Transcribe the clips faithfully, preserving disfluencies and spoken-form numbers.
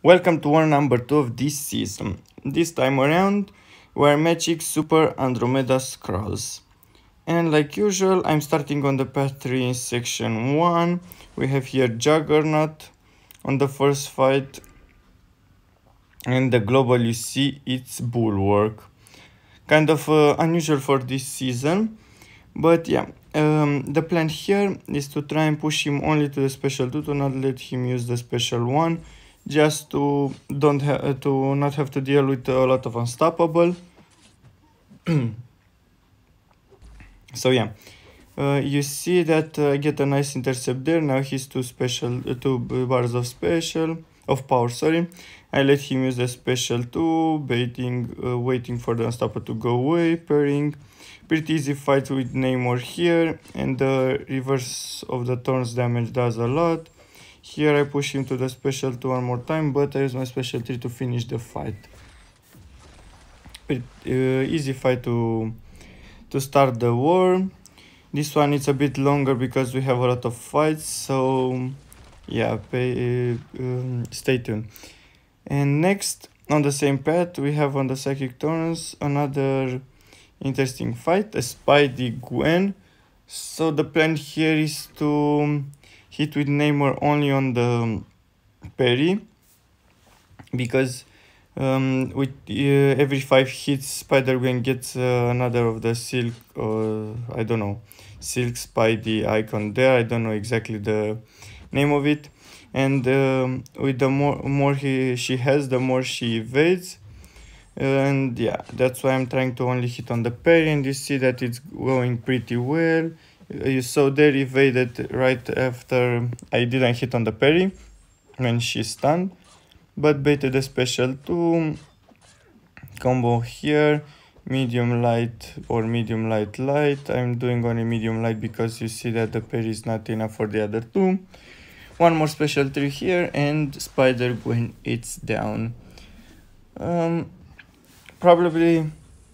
Welcome to war number two of this season. This time around, we're matching Super Andromeda Scrolls. And like usual, I'm starting on the path three in section one. We have here Juggernaut on the first fight. And the global you see, it's Bulwark. Kind of uh, unusual for this season. But yeah, um, the plan here is to try and push him only to the special two, to not let him use the special one, just to don't have to not have to deal with a lot of unstoppable. So yeah, uh, you see that uh, I get a nice intercept there. Now he's two special, uh, two bars of special of power. Sorry, I let him use the special two, baiting, uh, waiting for the unstoppable to go away, pairing. Pretty easy fight with Namor here, and the reverse of the Thorn's damage does a lot. Here I push him to the special two one more time, but I use my special three to finish the fight. Pretty, uh, easy fight to to start the war. This one it's a bit longer because we have a lot of fights, so yeah, pay, uh, um, stay tuned. And next, on the same path, we have on the Psychic Turns another interesting fight, a Spidey Gwen. So the plan here is to hit with Namor only on the parry, because um, with uh, every five hits Spider-Gwen gets uh, another of the Silk, or I don't know, Silk Spidey icon there. I don't know exactly the name of it. And um, with the more, more he, she has, the more she evades. And yeah, that's why I'm trying to only hit on the parry, and you see that it's going pretty well. You saw there evaded right after I didn't hit on the parry when she stunned, but baited a special two combo here, medium light or medium light light. I'm doing only medium light because you see that the parry is not enough for the other two. One more special three here, and Spider-Gwen it's down. Um, Probably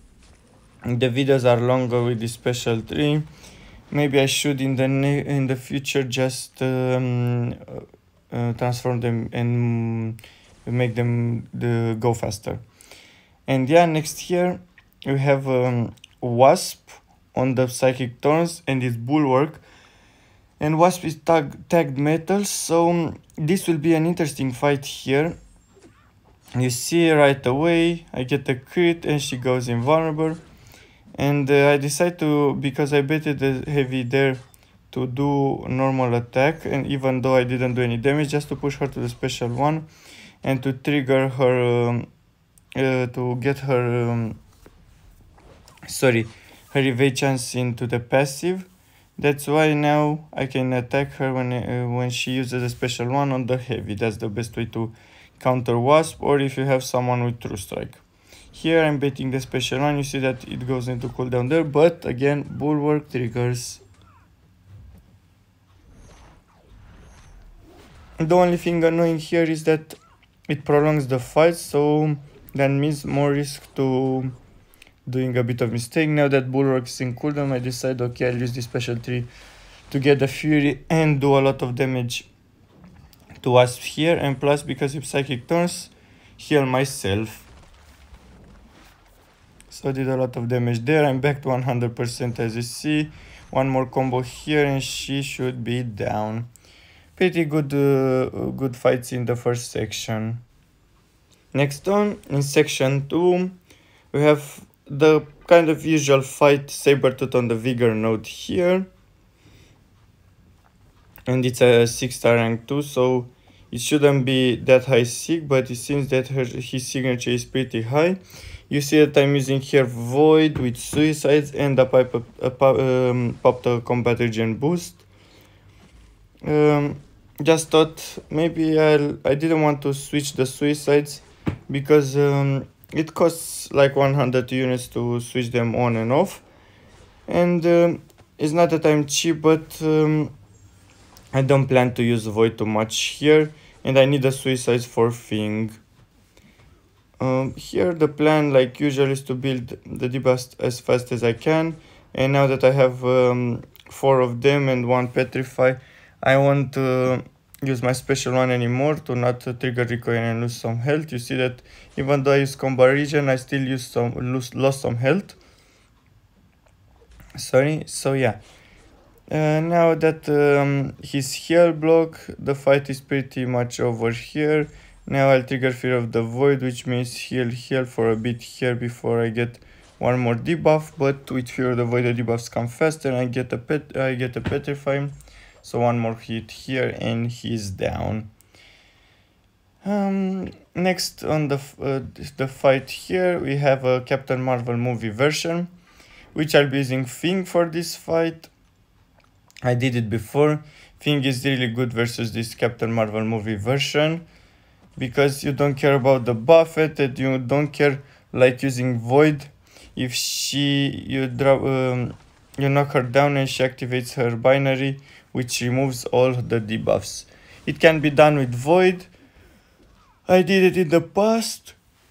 the videos are longer with the special three. Maybe I should in the in the future just um, uh, transform them and make them the go faster. And yeah, next here we have um, Wasp on the Psychic Thorns, and it's Bulwark. And Wasp is tag tagged metal, so um, this will be an interesting fight here. You see right away I get a crit and she goes invulnerable, and uh, I decide to, because I baited the heavy there, to do normal attack, and even though I didn't do any damage, just to push her to the special one and to trigger her um, uh, to get her um, sorry her evade chance into the passive. That's why now I can attack her when uh, when she uses a special one on the heavy. That's the best way to counter Wasp, or if you have someone with True Strike. Here I'm baiting the special one, you see that it goes into cooldown there, but again Bulwark triggers. The only thing annoying here is that it prolongs the fight, so that means more risk to doing a bit of mistake. Now that Bulwark is in cooldown, I decide, okay, I'll use the special three to get the Fury and do a lot of damage to Wasp here, and plus because if Psychic Turns, heal myself. So I did a lot of damage there. I'm back to one hundred percent as you see. One more combo here and she should be down. Pretty good uh, good fights in the first section. Next on, in section two, we have the kind of usual fight, Sabretooth on the Vigor node here. And it's a six star rank two, so it shouldn't be that high sig, but it seems that her, his signature is pretty high. You see that I'm using here Void with Suicides, and a pipe, a, a, um, popped a combat regen boost. Um, just thought maybe I'll, I didn't want to switch the Suicides because um, it costs like one hundred units to switch them on and off. And um, it's not that I'm cheap, but um, I don't plan to use Void too much here, and I need a Suicides for Thing. Um, here the plan, like usual, is to build the debuff as fast as I can, and now that I have um, four of them and one Petrify, I want uh, use my special one anymore to not uh, trigger recoil and lose some health. You see that even though I use combo region, I still use some lose, lost some health. Sorry. So yeah. Uh, now that um, his heal block, the fight is pretty much over here. Now I'll trigger Fear of the Void, which means heal heal for a bit here before I get one more debuff. But with Fear of the Void, the debuffs come faster. I get a pet. I get a petrify. So one more hit here, and he's down. Um, next on the uh, the fight here, we have a Captain Marvel movie version, which I'll be using Thing for this fight. I did it before. Thing is really good versus this Captain Marvel movie version, because you don't care about the buffet, and you don't care like using Void. If she you drop um, you knock her down and she activates her binary, which removes all the debuffs. It can be done with Void. I did it in the past.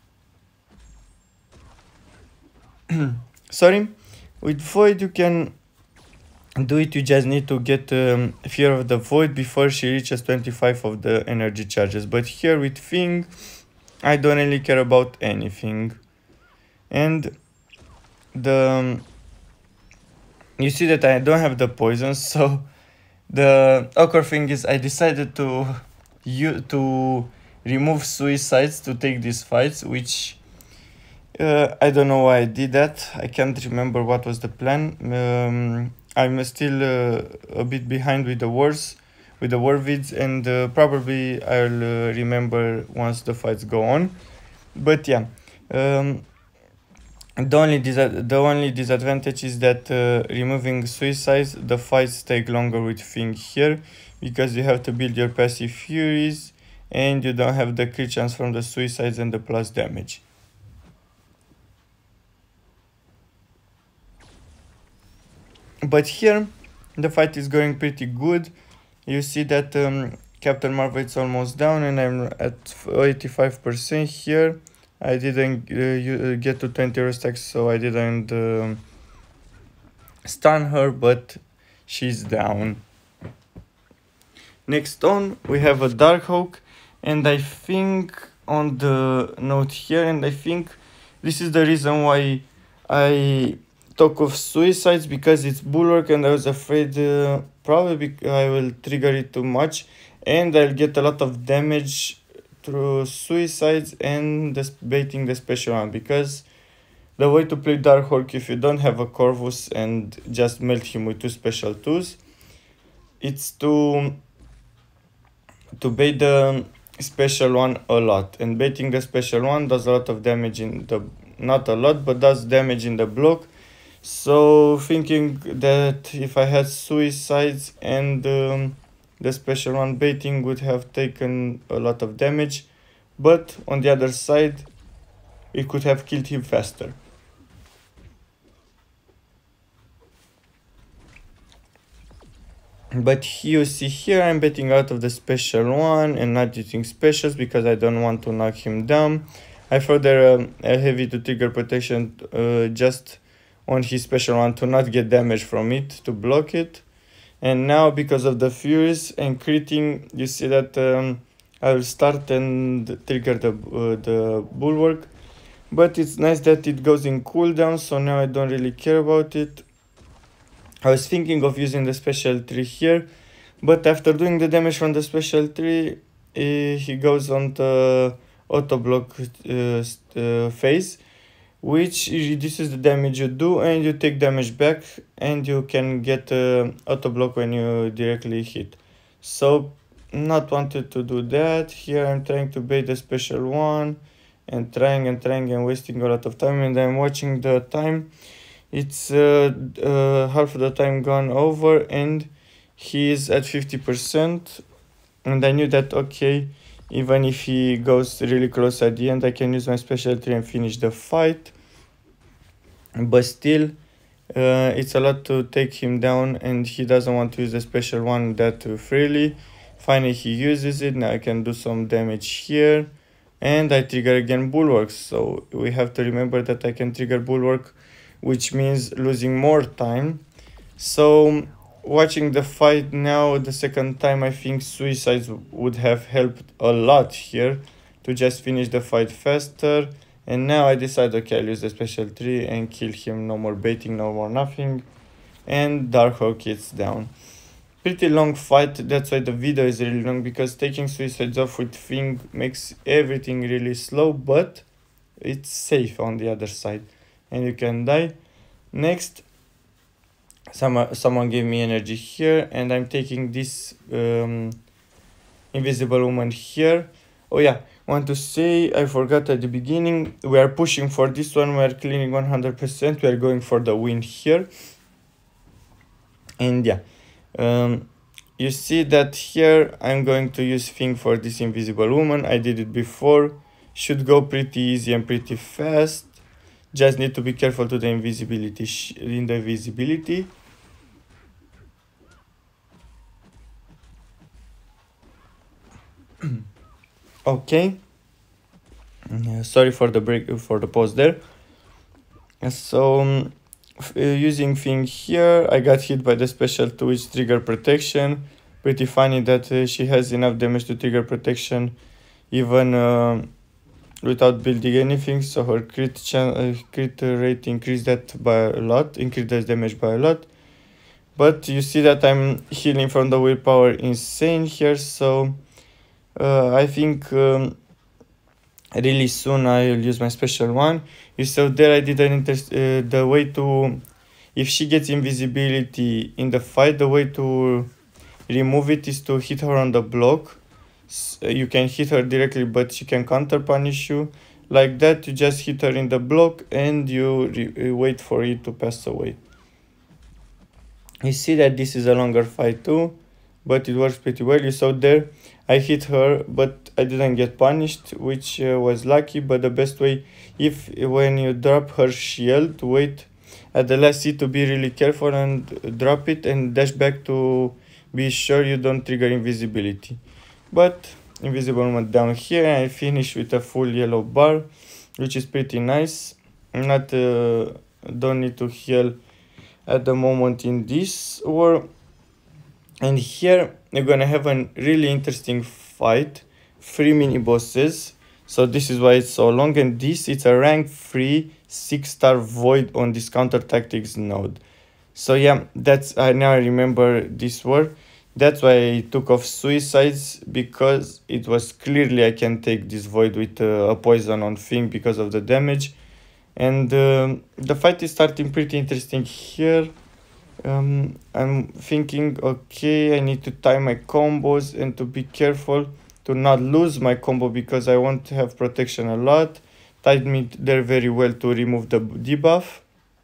Sorry, with Void you can do it. You just need to get um, Fear of the Void before she reaches twenty-five of the energy charges. But here with Thing, I don't really care about anything. And the um, you see that I don't have the poison, so the awkward thing is I decided to you to remove suicides to take these fights, which uh, I don't know why I did that. I can't remember what was the plan. Um, I'm still uh, a bit behind with the wars, with the war vids, and uh, probably I'll uh, remember once the fights go on. But yeah, um, the only the only disadvantage is that uh, removing suicides, the fights take longer with Thing here, because you have to build your passive furies, and you don't have the crit chance from the suicides and the plus damage. But here, the fight is going pretty good. You see that um, Captain Marvel is almost down, and I'm at eighty-five percent here. I didn't uh, get to twenty euro stacks, so I didn't uh, stun her, but she's down. Next on, we have a Darkhawk, and I think on the note here, and I think this is the reason why I talk of suicides, because it's Bulwark, and I was afraid uh, probably I will trigger it too much, and I'll get a lot of damage through suicides and the baiting the special one. Because the way to play Darkhawk, if you don't have a Corvus and just melt him with two special twos, it's to to bait the special one a lot, and baiting the special one does a lot of damage in the, not a lot, but does damage in the block. So thinking that if I had suicides and um, the special one baiting would have taken a lot of damage, but on the other side it could have killed him faster. But you see here I'm baiting out of the special one and not using specials because I don't want to knock him down. I further um, a heavy to trigger protection uh, just on his special one to not get damage from it, to block it. And now because of the furies and critting, you see that um, I will start and trigger the, uh, the Bulwark. But it's nice that it goes in cooldown, so now I don't really care about it. I was thinking of using the special tree here, but after doing the damage from the special tree, eh, he goes on the auto block uh, uh, phase, which reduces the damage you do, and you take damage back, and you can get uh, auto block when you directly hit. So not wanted to do that. Here I'm trying to bait the special one and trying and trying and wasting a lot of time, and I'm watching the time. It's uh, uh, half of the time gone over, and he is at fifty percent, and I knew that okay, even if he goes really close at the end, I can use my special tree and finish the fight. But still, uh, it's a lot to take him down, and he doesn't want to use the special one that freely. Finally he uses it. Now I can do some damage here, and I trigger again Bulwark. So we have to remember that I can trigger Bulwark, which means losing more time. So watching the fight now the second time, I think suicides would have helped a lot here to just finish the fight faster. And now I decide, okay, I'll use the special tree and kill him. No more baiting, no more nothing. And Darkhawk gets down. Pretty long fight, that's why the video is really long, because taking suicides off with Thing makes everything really slow, but it's safe on the other side. And you can die. Next, some, someone gave me energy here, and I'm taking this um, invisible woman here. Oh yeah, want to say, I forgot at the beginning, we are pushing for this one, we are cleaning one hundred percent, we are going for the win here. And yeah, um, you see that here I'm going to use Thing for this invisible woman. I did it before, should go pretty easy and pretty fast. Just need to be careful to the invisibility, sh in the visibility. Okay. Yeah, sorry for the break, for the pause there. So um, uh, using Thing here, I got hit by the special two, which trigger protection. Pretty funny that uh, she has enough damage to trigger protection even uh, without building anything, so her crit, chan uh, crit rate increased that by a lot, increased the damage by a lot. But you see that I'm healing from the willpower insane here, so uh, I think um, really soon I'll use my special one. You saw there I did an interest uh, the way to, if she gets invisibility in the fight, the way to remove it is to hit her on the block. You can hit her directly, but she can counter punish you. Like that, you just hit her in the block and you re wait for it to pass away. You see that this is a longer fight too, but it works pretty well. You saw there, I hit her, but I didn't get punished, which uh, was lucky. But the best way, if when you drop her shield, wait at the last hit to be really careful and drop it and dash back to be sure you don't trigger invisibility. But invisible woman down here, and I finish with a full yellow bar, which is pretty nice. Not uh, don't need to heal at the moment in this war. And here you're gonna have a really interesting fight, three mini bosses. So this is why it's so long, and this it's a rank three six star void on this counter tactics node. So yeah, that's I now remember this war. That's why I took off suicides, because it was clearly I can take this void with uh, a poison on Thing because of the damage. And um, the fight is starting pretty interesting here. Um, I'm thinking, okay, I need to time my combos and to be careful to not lose my combo, because I want to have protection a lot. Tied me there very well to remove the debuff.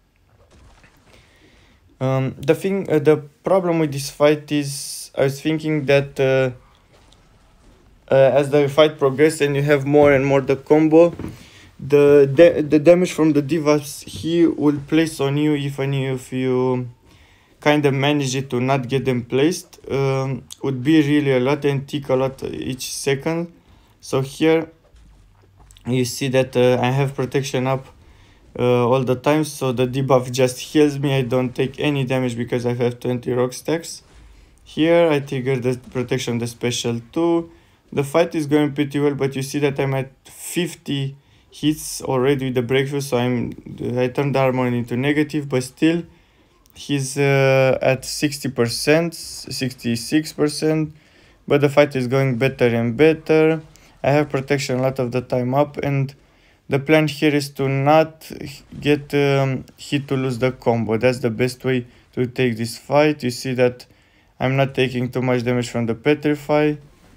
Um, the thing, uh, the problem with this fight is, I was thinking that uh, uh, as the fight progresses and you have more and more the combo, the da the damage from the debuffs he will place on you, even if you kind of manage it to not get them placed, um, would be really a lot and take a lot each second. So here you see that uh, I have protection up uh, all the time, so the debuff just heals me. I don't take any damage because I have twenty rock stacks. Here I trigger the protection, the special two. The fight is going pretty well, but you see that I'm at fifty hits already with the breakthrough, so I'm I turned the armor into negative, but still he's uh, at sixty percent, sixty-six percent, but the fight is going better and better. I have protection a lot of the time up, and the plan here is to not get um, hit to lose the combo. That's the best way to take this fight. You see that I'm not taking too much damage from the Petrify.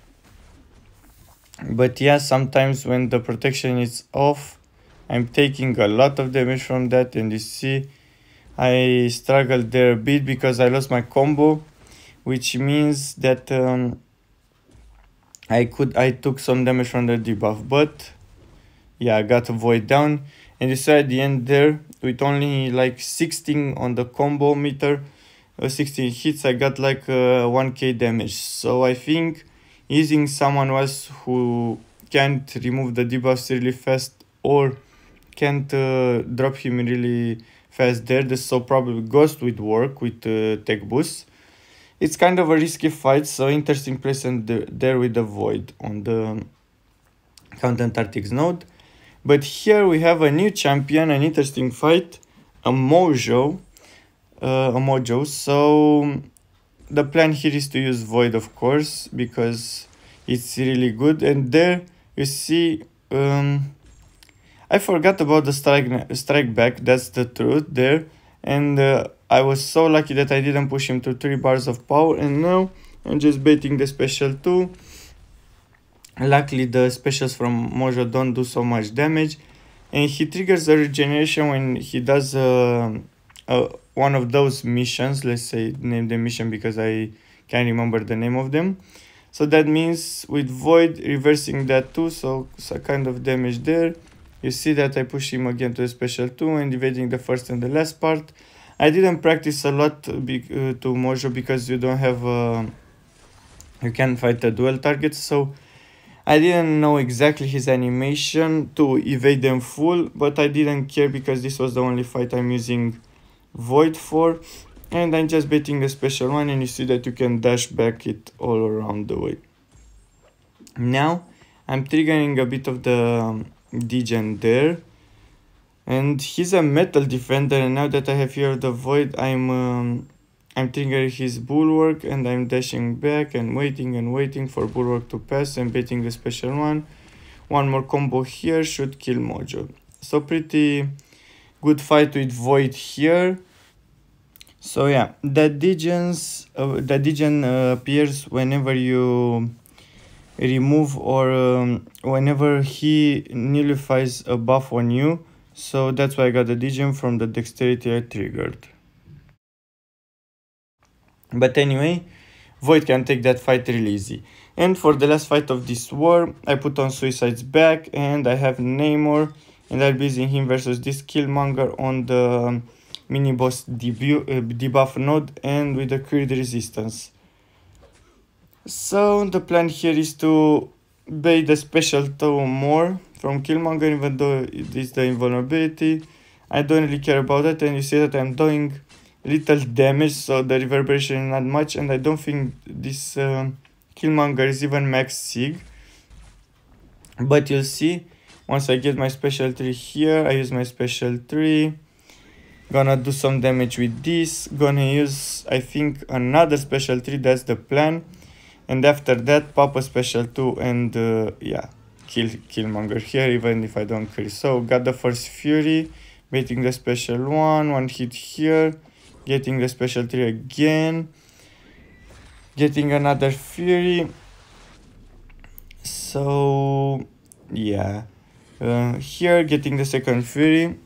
But yeah, sometimes when the protection is off, I'm taking a lot of damage from that, and you see I struggled there a bit because I lost my combo, which means that um, I could I took some damage from the debuff, but yeah, I got a void down, and you saw at the end there with only like sixteen on the combo meter, uh, sixteen hits, I got like uh, one K damage. So I think using someone else who can't remove the debuffs really fast or can't uh, drop him really fast there, this so probably Ghost would work with uh, tech boost. It's kind of a risky fight, so interesting placement the, there with the Void on the Content Tactics node. But here we have a new champion, an interesting fight, a Mojo, uh, a Mojo. So the plan here is to use Void, of course, because it's really good. And there you see, um, I forgot about the strike strike back. That's the truth there. And uh, I was so lucky that I didn't push him to three bars of power. And now I'm just baiting the special two. Luckily the specials from Mojo don't do so much damage. And he triggers a regeneration when he does uh, uh, one of those missions. Let's say name the mission because I can't remember the name of them. So that means with Void reversing that too, so, so kind of damage there. You see that I push him again to a special two and evading the first and the last part. I didn't practice a lot be, uh, to Mojo because you don't have, uh, you can't fight the dual targets, so I didn't know exactly his animation to evade them full, but I didn't care because this was the only fight I'm using Void for. And I'm just baiting the special one, and you see that you can dash back it all around the way. Now I'm triggering a bit of the um, Degen there, and he's a metal defender, and now that I have here the Void, I'm um, I'm triggering his Bulwark, and I'm dashing back and waiting and waiting for Bulwark to pass and baiting the special one. One more combo here should kill Mojo. So pretty good fight with Void here. So yeah, the Degens, uh, the Degen uh, appears whenever you remove or um, whenever he nullifies a buff on you. So that's why I got the Degen from the dexterity I triggered. But anyway, Void can take that fight really easy. And for the last fight of this war, I put on Suicide's back and I have Namor, and I'll be using him versus this Killmonger on the um, mini boss debu uh, debuff node and with the crit resistance. So the plan here is to bait the special two more from Killmonger, even though it is the invulnerability. I don't really care about it, and you see that I'm doing little damage, so the reverberation is not much, and I don't think this uh, Killmonger is even max sig. But you'll see, once I get my special three here, I use my special three. Gonna do some damage with this, gonna use I think another special three, that's the plan. And after that pop a special two and uh, yeah, kill Killmonger here even if I don't kill. So got the first Fury, baiting the special one, one hit here, getting the special three again, getting another Fury. So yeah, uh, here getting the second Fury.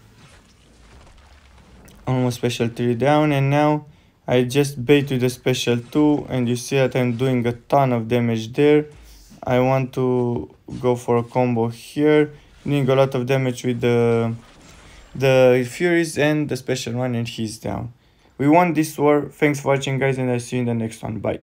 Almost special three down, and now I just bait with the special two, and you see that I'm doing a ton of damage there. I want to go for a combo here, doing a lot of damage with the the Furies and the special one, and he's down. We won this war. Thanks for watching guys, and I'll see you in the next one. Bye.